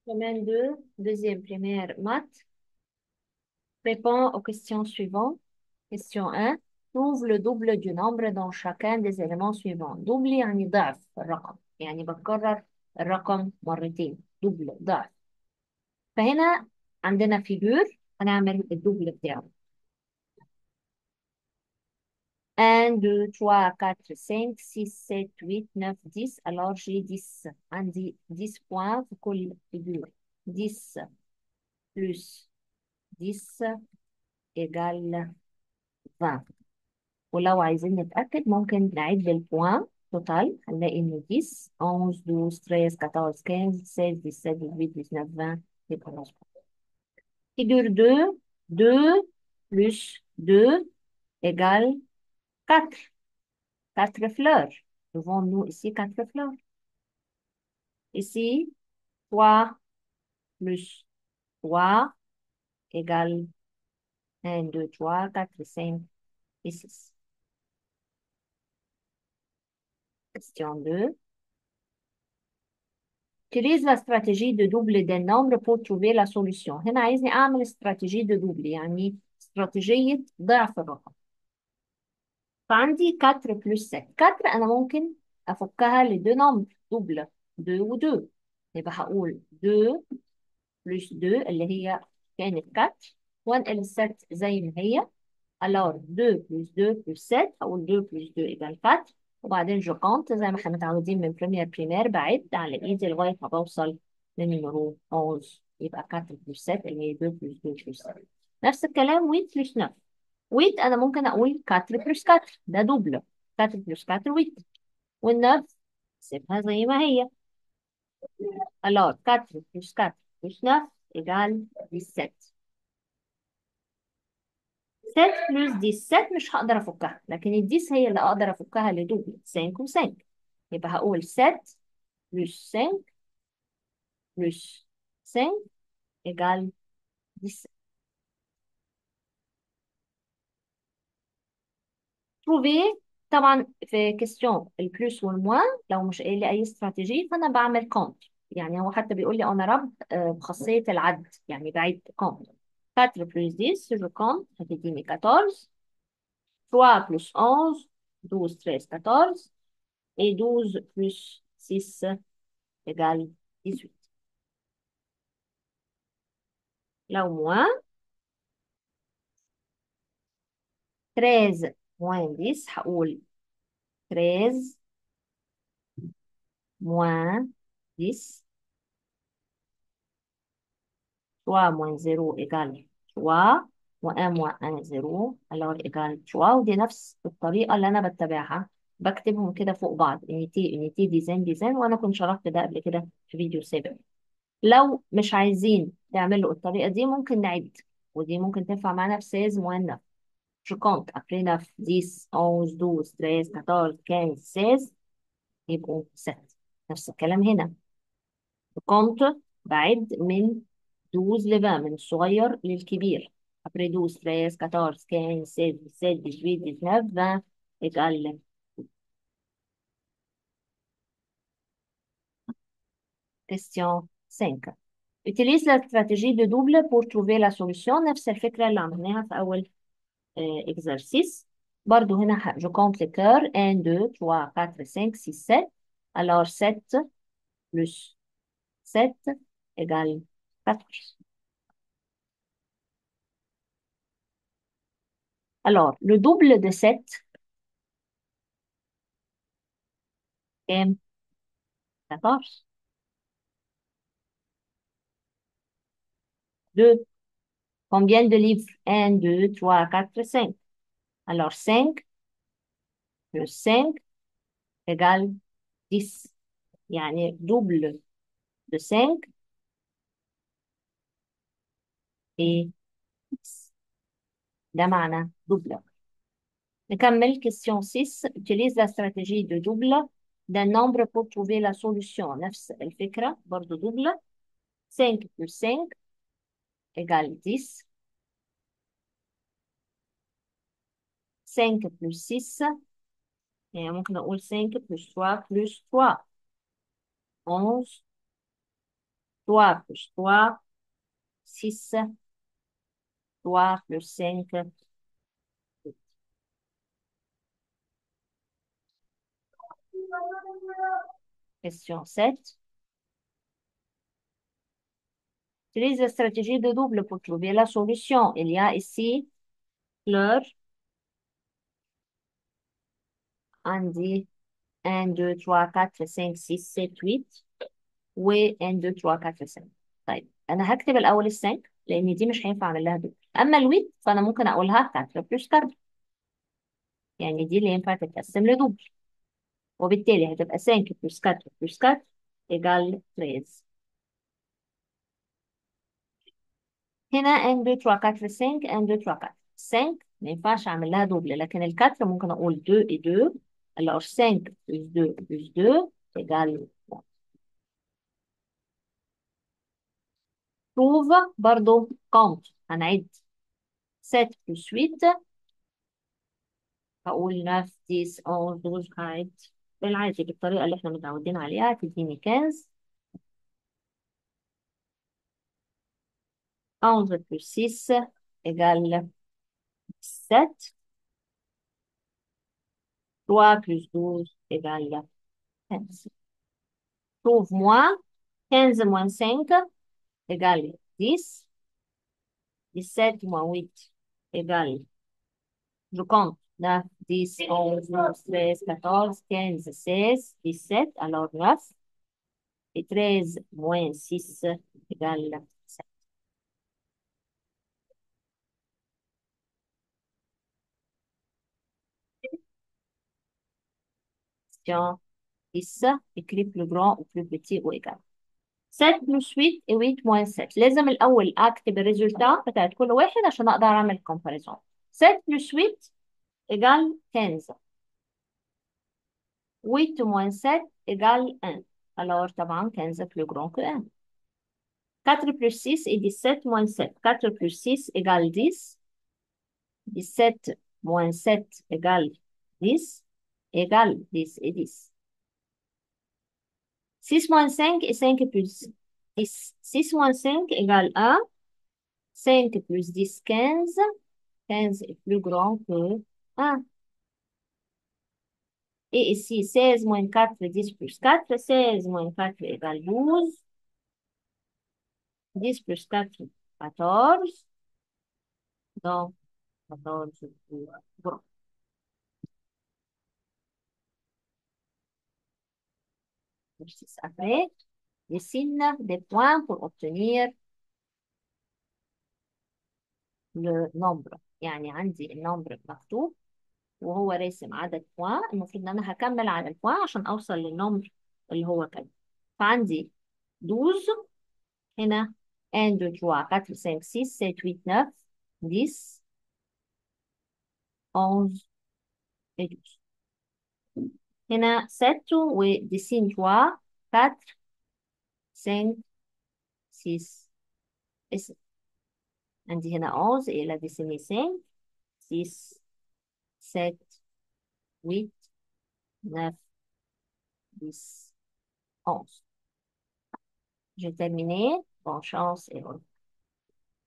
Semaine 2, deuxième primaire, maths. Réponds aux questions suivantes. Question 1. Trouve le double du nombre dans chacun des éléments suivants. double يعني ضعف الرقم، يعني بكرر الرقم مرتين. double ضعف. فهنا عندنا فيجور هنعمل الدوبل بتاعه. 1 2 3 4 5 6 7 8 9 10. alors j'ai 10. عندي 10 points في كل فيجور. 10 plus 10 égale 20. ولو عايزين نتأكد ممكن نعد البوان توتال، هنلاقي إن 10 11 12 13 14 15 16 17 18 19 20 يبقى مظبوط. Figure 2, 2 plus 2 égale 4. 4 fleurs. Devons-nous ici 4 fleurs. Ici, 3 plus 3 égale 1, 2, 3, 4, 5 et 6. Question 2. Utilise la stratégie de double des nombres pour trouver la solution. هنا عايزني أعمل استراتيجية de double، يعني استراتيجية ضعف الرقم. فعندي 4 plus 7. 4 أنا ممكن أفكها لدو نمبر دوبل، 2 و 2. يبقى هقول 2 plus 2 اللي هي كانت 4، وانقل الست زي ما هي. alors 2 plus 2 plus 7، هقول 2 plus 2 égale 4. وبعدين جو كونت زي ما احنا متعودين من بريمير بعد على ايدي لغايه ما بوصل للنمرو 11. يبقى 4 plus 7 اللي هي 2 plus 2 plus 7. نفس الكلام 8 plus 9. 8 انا ممكن اقول 4 plus 4، ده دوبل. 4 plus 4 8. والنف سيبها زي ما هي. alors 4 plus 4 plus 9 égale 17. 7 بلس دي، 7 مش هقدر افكها، لكن الديس هي اللي اقدر افكها لدوبل 5 و5. يبقى هقول 7 بلس 5 بلس 5 égale 17. trouver. طبعا في كيستيون البلس والموان لو مش قايل لي اي استراتيجي فانا بعمل كونت، يعني هو حتى بيقول لي انا رب بخاصيه العد، يعني بعيد كونت. 4 بلس 10 جو كونت هتديني 14. 3 plus 11 12 13 14 et 12 plus 6 égale 18. لو moins 13 moins 10 هقول 13 moins 10. 3 moins 0 égale 3 و1 moins 1 0 alors égale 3. ودي نفس الطريقة اللي أنا بتبعها، بكتبهم كده فوق بعض unité unité ديزاين ديزاين، وأنا كنت شرحت ده قبل كده في فيديو سابق. لو مش عايزين تعملوا الطريقة دي ممكن نعد، ودي ممكن تنفع معانا في سيز مهنة. Je compte après 9 10 11 12 13 14 15 16 يبقوا 6. نفس الكلام هنا. Je compte بعد من 12 ل 20، من الصغير للكبير. après 12 13 14 15 16 17 18 19 20 égale. question 5. Utilise la stratégie de double pour trouver la solution. نفس الفكرة اللي عملناها في أول exercice. برضو هنا je compte les cœurs 1 2 3 4 5 6 7. alors 7 plus 7 égale 14. alors le double de 7 كام؟ 14. 2. combien de livres? 1 2 3 4 5. alors 5 plus 5 égale 10. يعني double de 5 et 10. ده معنى double. نكمل question 6. utilise la stratégie de double d'un nombre pour trouver la solution. نفس الفكرة برضو double. 5 plus 5 égale 10. 5 plus 6 يعني ممكن أقول 5 plus 3 plus 3 11 3 plus 3, 6, 3 plus 5. Question 7. Utilise la stratégie de double pour trouver la solution. Il y a ici fleur. عندي 1 2 3 4 5 6 7 8 و 1 2 3 4 5. طيب انا هكتب الاول السنك لان دي مش هينفع اعمل لها دوبل. اما الويت فانا ممكن اقولها 4 بلس 4، يعني دي اللي ينفع تتقسم لدوبل، وبالتالي هتبقى 5 بلس 4 بلس 4 ايجال 13. هنا 1 2 3 4 5 1 2 3 4. 5 ما ينفعش اعمل لها دوبل، لكن الكاتر ممكن اقول 2 et 2 alors 5 plus 2 plus 2 égale 1. trouve برضو count هنعد 7 plus 8 هقول 9 10 11 12 هعد بالعادي بالطريقة اللي احنا متعودين عليها تديني 15. 11 plus 6 égale 7. 3 plus 12 égale 15. Trouve-moi 15 moins 5 égale 10. 17 moins 8 égale, je compte, 9, 10, 11, 12, 13, 14, 15, 16, 17, alors 9. Et 13 moins 6 égale 7. Question 10. écrit plus grand ou plus petit ou égal. 7 plus 8 et 8 moins 7. لازم الأول أكتب الريزولتات بتاعت كل واحد عشان أقدر أعمل كومباريزون. 7 plus 8 égale 15. 8 moins 7 égale 1. Alors, طبعا 15 plus grand que 1. 4 plus 6 et 17 moins 7. 4 plus 6 égale 10. 17 moins 7 égale 10. Égale 10 et 10. 6 moins 5 et 5 plus 10. 6 moins 5 égale 1. 5 plus 10, 15. 15 est plus grand que 1. Et ici, 16 moins 4, 10 plus 4. 16 moins 4 égale 12. 10 plus 4, 14. Donc, 14 est plus grand. Exercice après, dessine des points pour obtenir le nombre. يعني عندي النمبر مكتوب وهو راسم عدد بوان، المفروض ان انا هكمل على البوان عشان اوصل للنمبر اللي هو كده. فعندي 12 هنا 1 2 3 4 5 6 7 8 9 10 11 et 12. هنا 7 وديسين 3 4 5 6 et 7. عندي هنا 11 et la décennie 5 6 7 8 9 10 11. J'ai terminé. Bonne chance et bonne